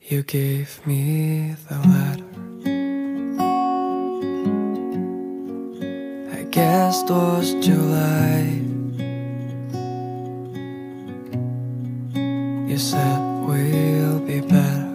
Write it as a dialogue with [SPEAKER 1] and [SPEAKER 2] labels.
[SPEAKER 1] You gave me the letter. I guess it was July. You said we'll be better.